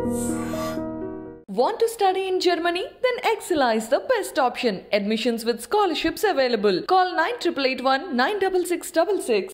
Want to study in Germany? Then Excella is the best option. Admissions with scholarships available. Call 9881 96666.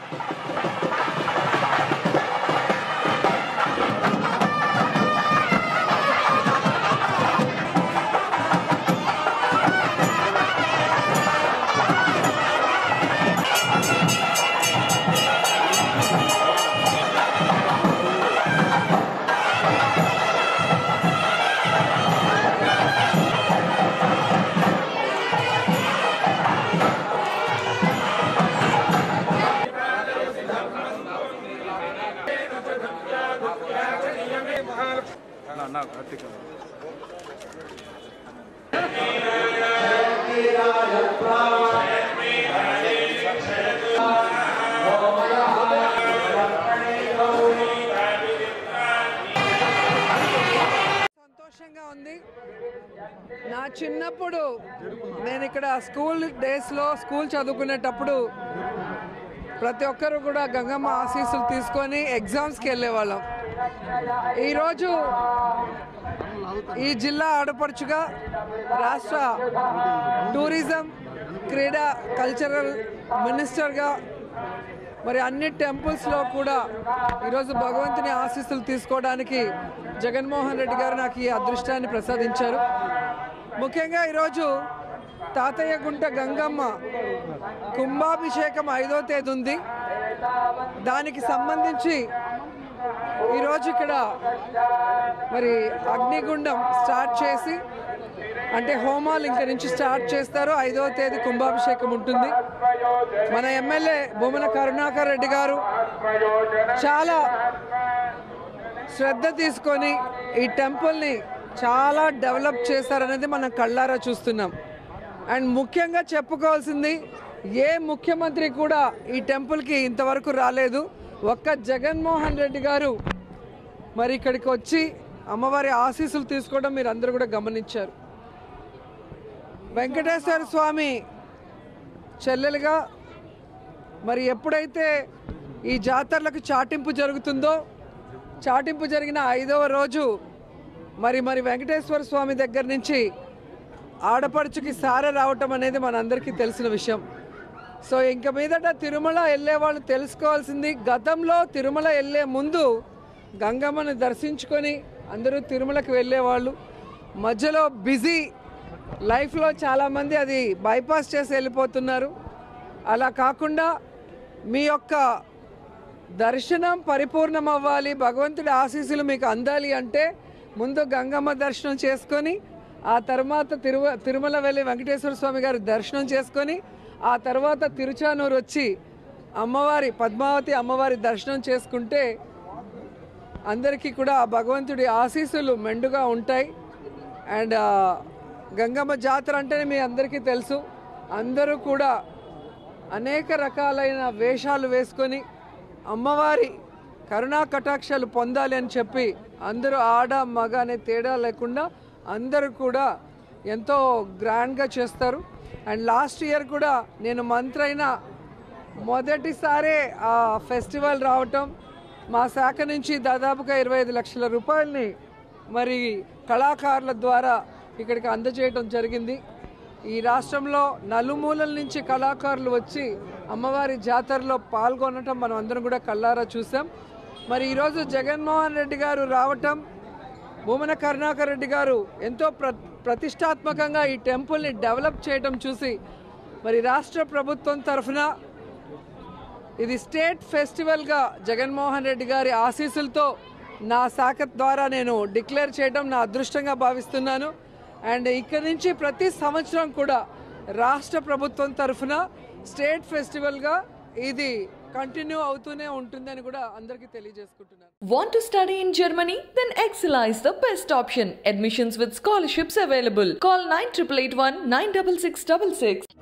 సంతోషంగా ఉంది. నా చిన్నప్పుడు నేను ఇక్కడ స్కూల్ డేస్లో స్కూల్ చదువుకునేటప్పుడు ప్రతి ఒక్కరు కూడా గంగమ్మ ఆశీస్సులు తీసుకొని ఎగ్జామ్స్కి వెళ్ళేవాళ్ళం. ఈరోజు ఈ జిల్లా ఆడపడుచుగా రాష్ట్ర టూరిజం క్రీడా కల్చరల్ మినిస్టర్గా మరి అన్ని టెంపుల్స్లో కూడా ఈరోజు భగవంతుని ఆశీస్సులు తీసుకోవడానికి జగన్మోహన్ రెడ్డి గారు నాకు ఈ అదృష్టాన్ని ప్రసాదించారు. ముఖ్యంగా ఈరోజు తాతయ్యగుంట గంగమ్మ కుంభాభిషేకం 5వ తేదీ ఉంది. దానికి సంబంధించి ఈరోజు ఇక్కడ మరి అగ్నిగుండం స్టార్ట్ చేసి అంటే హోమాలు ఇంక నుంచి స్టార్ట్ చేస్తారు. 5వ తేదీ కుంభాభిషేకం ఉంటుంది. మన ఎమ్మెల్యే భూమన కరుణాకర్ రెడ్డి గారు చాలా శ్రద్ధ తీసుకొని ఈ టెంపుల్ని చాలా డెవలప్ చేశారనేది మనం కళ్ళారా చూస్తున్నాం. అండ్ ముఖ్యంగా చెప్పుకోవాల్సింది ఏ ముఖ్యమంత్రి కూడా ఈ టెంపుల్కి ఇంతవరకు రాలేదు. ఒక్క జగన్మోహన్ రెడ్డి గారు మరి ఇక్కడికి వచ్చి అమ్మవారి ఆశీస్సులు తీసుకోవడం మీరు అందరూ కూడా గమనించారు. వెంకటేశ్వర స్వామి చెల్లెలుగా మరి ఎప్పుడైతే ఈ జాతరలకు చాటింపు జరుగుతుందో చాటింపు జరిగిన 5వ రోజు మరి వెంకటేశ్వర స్వామి దగ్గర నుంచి ఆడపడుచుకి సారె రావటం అనేది మనందరికీ తెలిసిన విషయం. సో ఇంక మీదట తిరుమల వెళ్ళే వాళ్ళు తెలుసుకోవాల్సింది, గతంలో తిరుమల వెళ్ళే ముందు గంగమ్మని దర్శించుకొని అందరూ తిరుమలకి వెళ్ళేవాళ్ళు. మధ్యలో బిజీ లైఫ్లో చాలామంది అది బైపాస్ చేసి వెళ్ళిపోతున్నారు. అలా కాకుండా మీ యొక్క దర్శనం పరిపూర్ణం అవ్వాలి, భగవంతుడి ఆశీస్సులు మీకు అందాలి అంటే ముందు గంగమ్మ దర్శనం చేసుకొని ఆ తర్వాత తిరుమల వెళ్ళి వెంకటేశ్వర స్వామి గారి దర్శనం చేసుకొని ఆ తర్వాత తిరుచానూరు వచ్చి అమ్మవారి పద్మావతి అమ్మవారి దర్శనం చేసుకుంటే అందరికీ కూడా భగవంతుడి ఆశీస్సులు మెండుగా ఉంటాయి. అండ్ గంగమ్మ జాతర అంటేనే మీ అందరికీ తెలుసు. అందరూ కూడా అనేక రకాలైన వేషాలు వేసుకొని అమ్మవారి కరుణా కటాక్షాలు పొందాలి అని చెప్పి అందరూ ఆడ మగ అనే తేడా లేకుండా అందరూ కూడా ఎంతో గ్రాండ్గా చేస్తారు. అండ్ లాస్ట్ ఇయర్ కూడా నేను మంత్రి అయిన మొదటిసారే ఆ ఫెస్టివల్ రావటం, మా శాఖ నుంచి దాదాపుగా 25 లక్షల రూపాయలని మరి కళాకారుల ద్వారా ఇక్కడికి అందజేయటం జరిగింది. ఈ రాష్ట్రంలో నలుమూలల నుంచి కళాకారులు వచ్చి అమ్మవారి జాతరలో పాల్గొనటం మనం అందరం కూడా కళ్ళారా చూసాం. మరి ఈరోజు జగన్మోహన్ రెడ్డి గారు రావటం, భూమన కరుణాకర్ రెడ్డి గారు ఎంతో ప్రతిష్టాత్మకంగా ఈ టెంపుల్ని డెవలప్ చేయడం చూసి మరి రాష్ట్ర ప్రభుత్వం తరఫున ఇది స్టేట్ ఫెస్టివల్గా జగన్మోహన్ రెడ్డి గారి ఆశీస్సులతో నా శాఖ ద్వారా నేను డిక్లేర్ చేయడం నా అదృష్టంగా భావిస్తున్నాను. అండ్ ఇక్కడి నుంచి ప్రతి సంవత్సరం కూడా రాష్ట్ర ప్రభుత్వం తరఫున స్టేట్ ఫెస్టివల్గా ఇది కంటిన్యూ అవుతూనే ఉంటుందని కూడా అందరికీ తెలియజేసుకుంటున్నాను. Want to study in Germany? Then Excella is the best option. Admissions with scholarships available. Call 9881 96666.